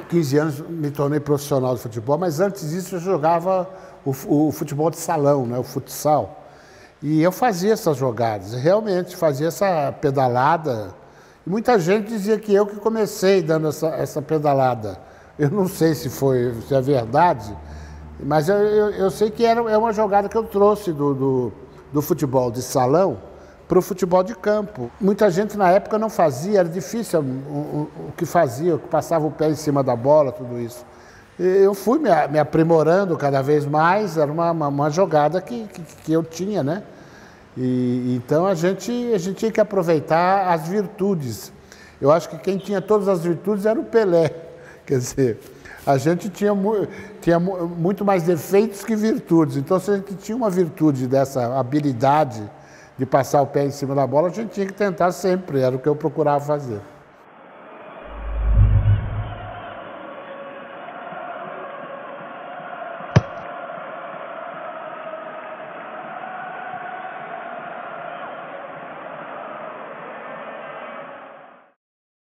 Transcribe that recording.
15 anos me tornei profissional de futebol, mas antes disso eu jogava o futebol de salão, né, o futsal. E eu fazia essas jogadas, realmente fazia essa pedalada. E muita gente dizia que eu que comecei dando essa pedalada. Eu não sei se é verdade, mas eu sei que é uma jogada que eu trouxe do futebol de salão para o futebol de campo. Muita gente na época não fazia, era difícil o que fazia, o que passava o pé em cima da bola, tudo isso. Eu fui me aprimorando cada vez mais, era uma jogada que eu tinha, né? Então a gente tinha que aproveitar as virtudes. Eu acho que quem tinha todas as virtudes era o Pelé. Quer dizer, a gente tinha muito mais defeitos que virtudes. Então, se a gente tinha uma virtude dessa habilidade de passar o pé em cima da bola, a gente tinha que tentar sempre, era o que eu procurava fazer.